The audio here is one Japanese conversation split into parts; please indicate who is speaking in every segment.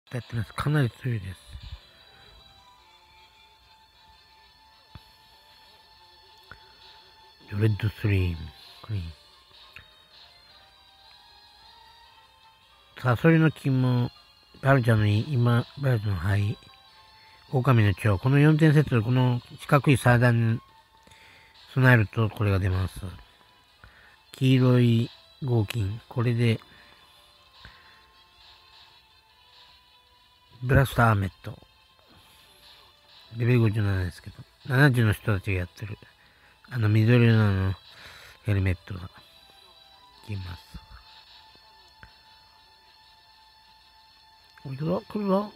Speaker 1: やってます。かなり強いです。レッドスリーム。クリーン。サソリの金も、バルチャの今、バルチャの灰、狼の蝶。この4点セットでこの四角いサーダンに備えるとこれが出ます。黄色い合金。これで、ブラスターアーメット。レベル57ですけど、70の人たちがやってる。緑色のヘルメットが、いきます。来るぞ、来るぞ。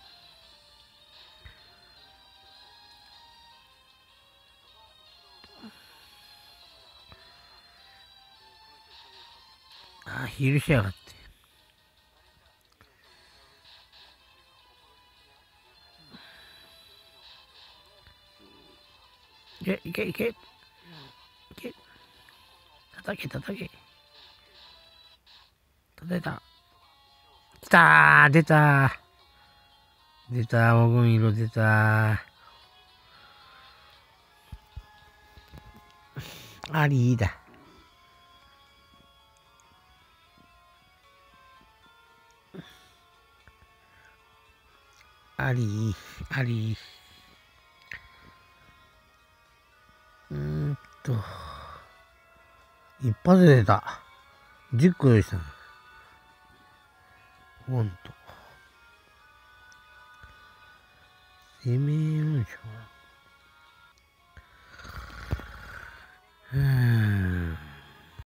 Speaker 1: ヒールしやがって。いけ、いけ。いけ。叩け、叩け。叩いた。来たー、出たー。出たー、黄金色出たー。アリーだ。アリー、アリー。一発で出た。10個用意したの。ほんと。攻めよいしょ。